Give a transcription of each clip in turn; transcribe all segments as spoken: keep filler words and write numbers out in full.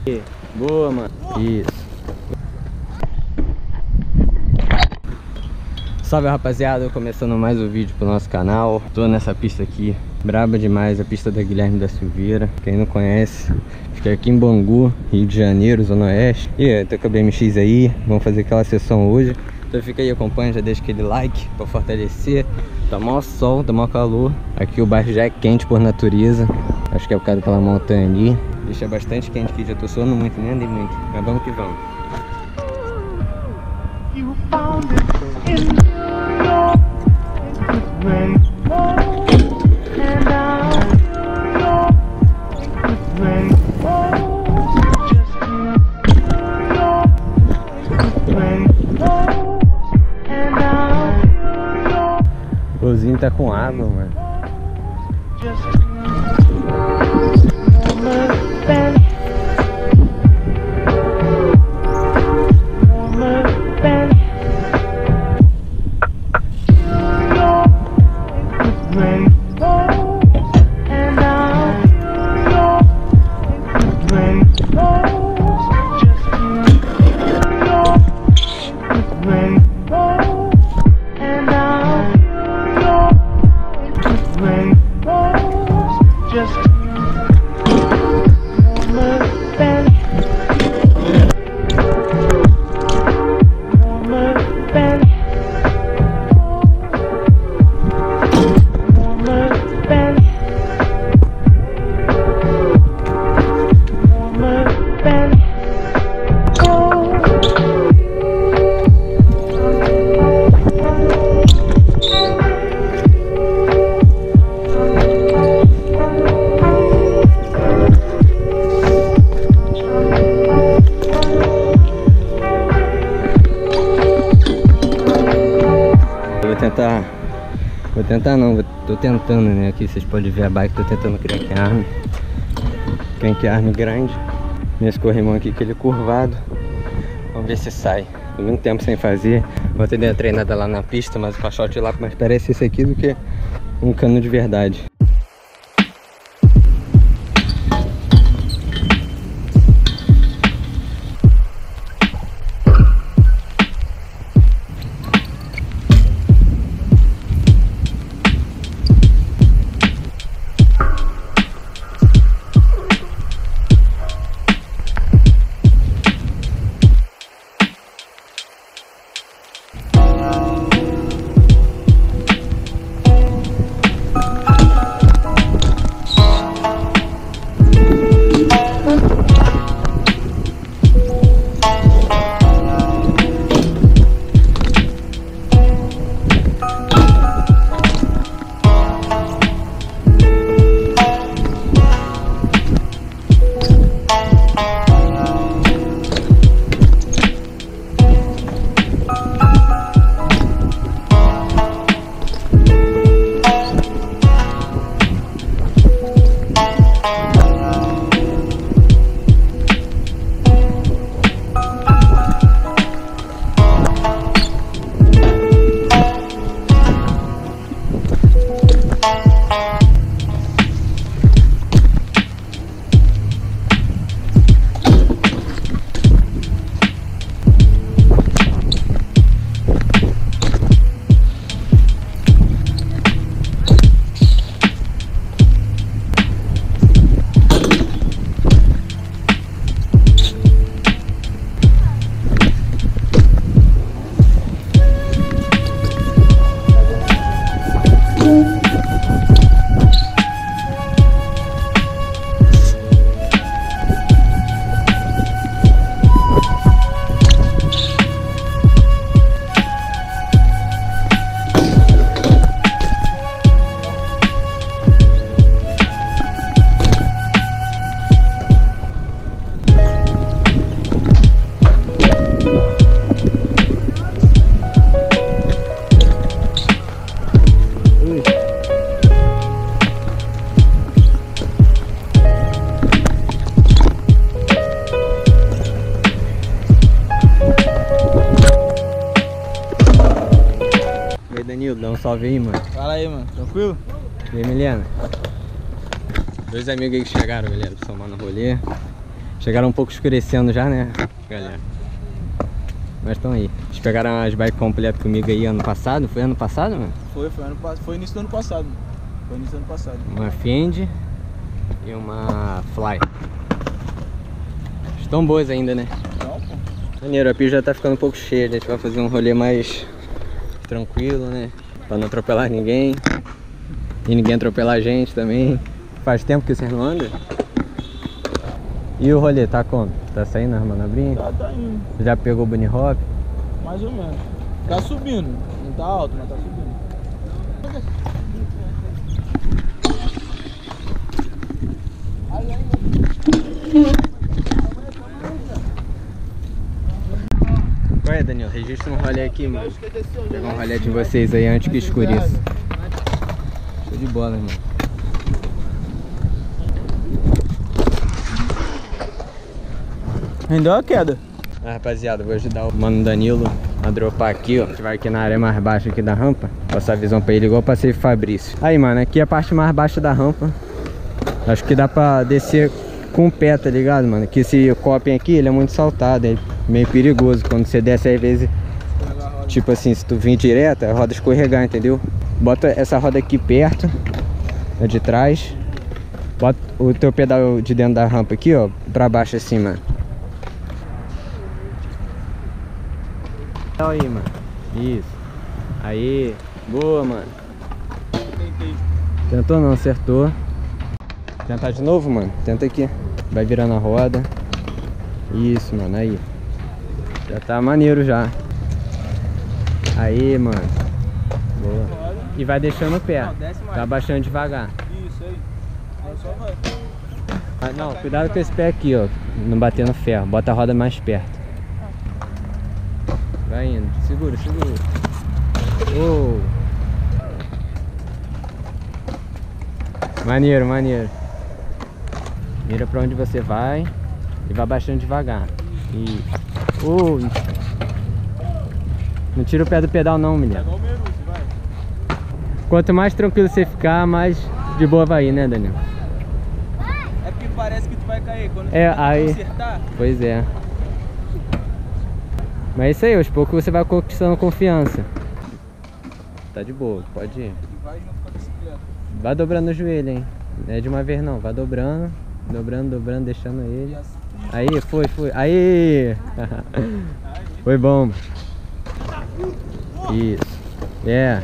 Boa, mano. Isso. Salve, rapaziada, começando mais um vídeo pro nosso canal. Tô nessa pista aqui, braba demais, a pista da Guilherme da Silveira. Quem não conhece, fica aqui em Bangu, Rio de Janeiro, Zona Oeste. E tô com a B M X aí, vamos fazer aquela sessão hoje. Então fica aí, acompanha, já deixa aquele like pra fortalecer. Tá maior sol, tá maior calor. Aqui o bairro já é quente por natureza. Acho que é por causa daquela montanha ali. Deixa bastante quente aqui, já tô suando muito, nem andei muito. Mas vamos que vamos. You found it in your rain. And I rain. Just rain. And I o Zinho tá com água, mano. Just tentar, vou tentar não, tô tentando, né, aqui vocês podem ver a bike, tô tentando crank arm, crank arm grande, nesse corrimão aqui que ele é curvado, vamos ver se sai. Tô muito tempo sem fazer, vou ter uma treinada lá na pista, mas o caixote lá mais parece esse aqui do que um cano de verdade. Danilo, dá um salve aí, mano. Fala aí, mano. Tranquilo? E aí, Milena? Dois amigos aí que chegaram, galera, pra somar no rolê. Chegaram um pouco escurecendo já, né, galera? Mas estão aí. Eles pegaram as bikes completas comigo aí ano passado. Foi ano passado, mano? Foi, foi ano passado. Foi início do ano passado. Mano. Foi início do ano passado. Uma Fendi e uma Fly. Estão boas ainda, né? Não, pô. Maneiro, a pista já tá ficando um pouco cheia. A gente vai fazer um rolê mais tranquilo, né? Pra não atropelar ninguém. E ninguém atropelar a gente também. Faz tempo que vocês não andam? E o rolê, tá como? Tá saindo as manobrinhas? Tá, tá indo. Já pegou o bunny hop? Mais ou menos. Tá subindo. Não tá alto, mas tá subindo. Qual é, Daniel? Registra um rolê aqui, mano. Vou pegar um rolê de vocês aí antes que escureça. Show de bola, irmão. Rendeu a queda. Ah, rapaziada, vou ajudar o mano Danilo a dropar aqui, ó. A gente vai aqui na área mais baixa aqui da rampa. Passar a visão pra ele igual eu passei pro Fabrício. Aí, mano, aqui é a parte mais baixa da rampa. Acho que dá pra descer com o pé, tá ligado, mano? Que esse coping aqui, ele é muito saltado, é meio perigoso. Quando você desce, às vezes, tipo assim, se tu vir direto, a roda escorregar, entendeu? Bota essa roda aqui perto, a de trás. Bota o teu pedal de dentro da rampa aqui, ó, pra baixo assim, mano. Aí, mano. Isso. Aí. Boa, mano. Tentei. Tentou não, acertou. Tentar de novo, mano. Tenta aqui. Vai virando a roda. Isso, mano. Aí. Já tá maneiro já. Aí, mano. Boa. E vai deixando o pé. Tá baixando devagar. Isso aí. Aí só vai. Ah, não, cuidado com esse pé aqui, ó. Não bater no ferro. Bota a roda mais perto. Vai indo. Segura, segura. Oh. Maneiro, maneiro. Mira pra onde você vai e vai baixando devagar. E... Oh. Não tira o pé do pedal não, menino. Quanto mais tranquilo você ficar, mais de boa vai ir, né, Daniel? É porque parece que tu vai cair quando É, você aí... acertar. Pois é. Mas é isso aí, aos poucos você vai conquistando confiança. Tá de boa, pode ir. E vai junto com a bicicleta. Vai dobrando o joelho, hein? Não é de uma vez não, vai dobrando. Dobrando, dobrando, deixando ele. Aí, foi, foi. Aí! Foi bom. Isso. É.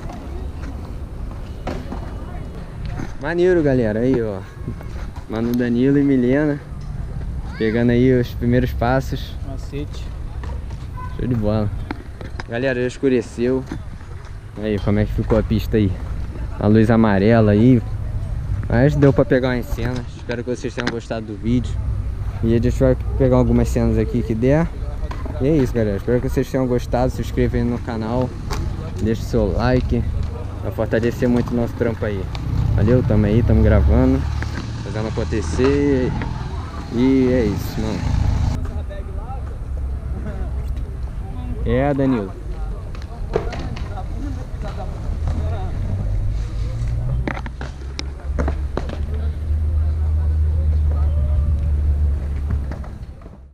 Maneiro, galera. Aí, ó. Mano Danilo e Milena. Pegando aí os primeiros passos. Macete. Show de bola. Galera, já escureceu. Aí, como é que ficou a pista aí? A luz amarela aí. Mas deu pra pegar umas cenas. Espero que vocês tenham gostado do vídeo. E a gente vai pegar algumas cenas aqui que der. E é isso, galera. Espero que vocês tenham gostado. Se inscreva aí no canal. Deixa o seu like. Vai fortalecer muito o nosso trampo aí. Valeu, tamo aí, tamo gravando. Fazendo acontecer. E é isso, mano. É, Danilo.